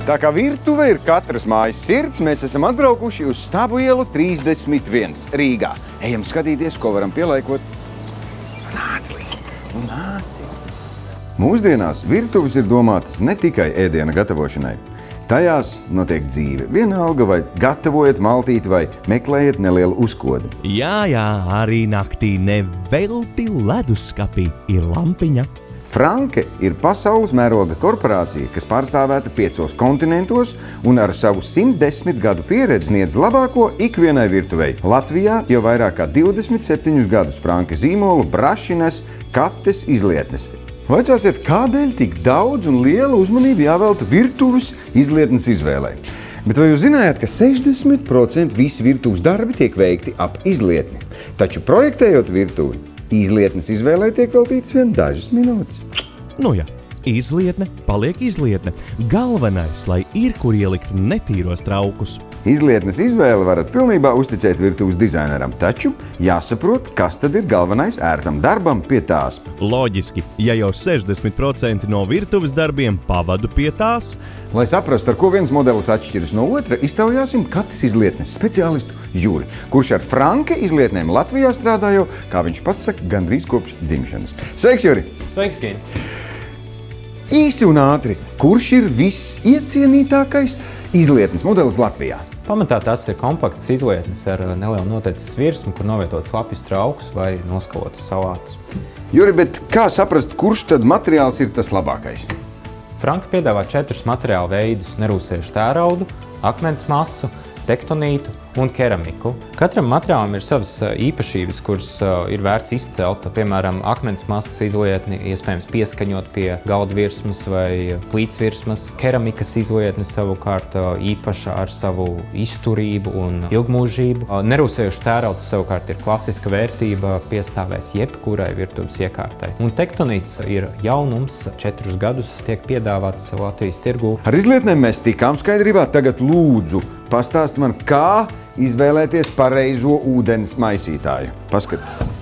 Tā kā virtuve ir katras mājas sirds, mēs esam atbraukuši uz Stabu ielu 31 Rīgā. Ejam skatīties, ko varam pielaikot. Nāc, nāc. Mūsdienās virtuves ir domātas ne tikai ēdiena gatavošanai. Tajās notiek dzīve. Vienalga vai gatavojat maltīti vai meklējat nelielu uzkodu. Jā, arī naktī nevelti leduskapī ir lampiņa. Franke ir pasaules mēroga korporācija, kas pārstāvēta 5 kontinentos un ar savu 110 gadu pieredzi sniedz labāko ikvienai virtuvei. Latvijā jau vairāk kā 27 gadus Franke zīmolu brašinas kates izlietnes. Vaicāsiet, kādēļ tik daudz un liela uzmanība jāvelta virtuves izlietnes izvēlei? Bet vai jūs zinājāt, ka 60% visi virtuves darbi tiek veikti ap izlietni? Taču projektējot virtuvi, izlietnes izvēlei tiek veltīts vien dažas minūtes. Nu jā, izlietne paliek izlietne. Galvenais, lai ir kur ielikt netīros traukus. Izlietnes izvēli varat pilnībā uzticēt virtuves dizaineram, taču jāsaprot, kas tad ir galvenais ērtam darbam pie tās. Loģiski, ja jau 60% no virtuves darbiem pavadu pie tās. Lai saprastu, ar ko viens modelis atšķiras no otra, iztaujāsim kates izlietnes speciālistu Juri, kurš ar Franke izlietnēm Latvijā strādā jau, kā viņš pats saka, gandrīz kopš dzimšanas. Sveiks, Juri! Sveiks, Gīni! Īsi un ātri, kurš ir visiecienītākais izlietnes modelis Latvijā? Pamatā tas ir kompakts izlietnes ar nelielu noteicis virsmu, kur novietots lapjus traukus vai noskalotus salātus. Juri, bet kā saprast, kurš tad materiāls ir tas labākais? Franke piedāvā 4 materiālu veidus – nerūsējušu tēraudu, akmens masu, tektonītu un keramiku. Katram materiālam ir savas īpašības, kuras ir vērts izcelt. Piemēram, akmens masas izlietni iespējams pieskaņot pie galda virsmas vai plīts virsmas. Keramikas izlietne savukārt īpaša ar savu izturību un ilgmūžību. Nerūsējuši tērauds savukārt ir klasiska vērtība, piestāvēs jebkurai virtuves iekārtai. Un tektonīts ir jaunums, 4 gadus tiek piedāvāts Latvijas tirgū. Ar izlietnēm mēs tikām skaidrībā, tagad lūdzu pastāst man, kā izvēlēties pareizo ūdens maisītāju. Paskat.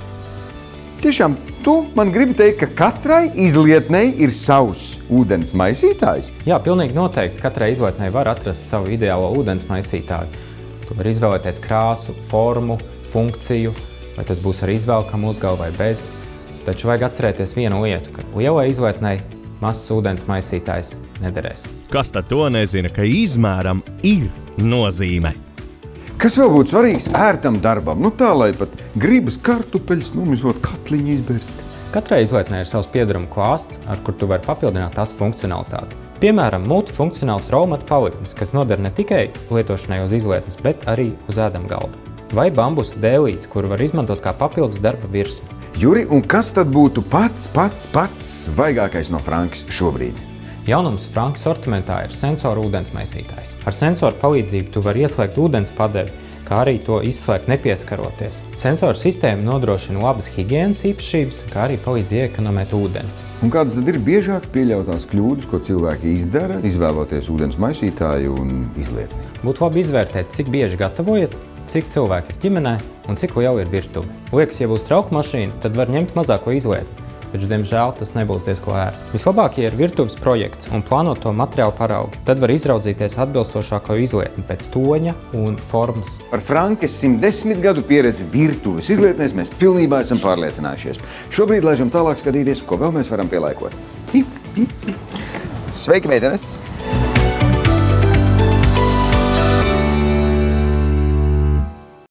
Tiešām, tu man gribi teikt, ka katrai izlietnei ir savs ūdens maisītājs? Jā, pilnīgi noteikti. Katrai izlietnei var atrast savu ideālo ūdens maisītāju. Tu vari izvēlēties krāsu, formu, funkciju, vai tas būs ar izvelkamu uzgalu vai bez. Taču vajag atcerēties vienu lietu, ka lielai izlietnei mazs ūdens maisītājs nederēs. Kas tad to nezina, ka izmēram ir nozīme? Kas vēl būtu svarīgs ērtam darbam? Nu tā, lai pat gribas kartupeļus numizot katliņu izbērst. Katrai izlietnei ir savs piedaruma klāsts, ar kur tu vari papildināt tās funkcionalitāti. Piemēram, multifunkcionāls rolmatu paliknis, kas noder ne tikai lietošanai uz izlietnes, bet arī uz ēdamgalda. Vai bambusa dēlītes, kuru var izmantot kā papildus darba virsmu. Juri, un kas tad būtu pats svaigākais no Frankes šobrīd? Jaunums Franke sortimentā ir sensoru ūdens maisītājs. Ar sensoru palīdzību tu vari ieslēgt ūdens padevi, kā arī to izslēgt nepieskaroties. Sensoru sistēma nodrošina labas higienas īpašības, kā arī palīdz iekonomēt ūdeni. Un kādas tad ir biežāk pieļautās kļūdas, ko cilvēki izdara, izvēloties ūdens maisītāju un izlietni? Būtu labi izvērtēt, cik bieži gatavojat, cik cilvēki ir ģimenē un cik liela ir virtuve. Liekas, ja būs trauku mašīna, tad var ņemt mazāko izlietni. Taču, diemžēl, tas nebūs diezko ērti. Vislabākie ir virtuves projekts un plānot to materiālu paraugi. Tad var izraudzīties atbilstošāko izlietni pēc toņa un formas. Par Frankes 110 gadu pieredzi virtuves izlietnēs mēs pilnībā esam pārliecinājušies. Šobrīd laižam tālāk skatīties, ko vēl mēs varam pielaikot. Sveiki, meitenes!